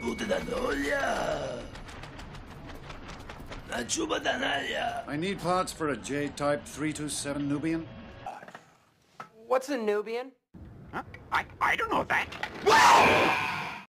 I need parts for a J-type 327 Nubian. What's a Nubian? Huh? I don't know that. Whoa!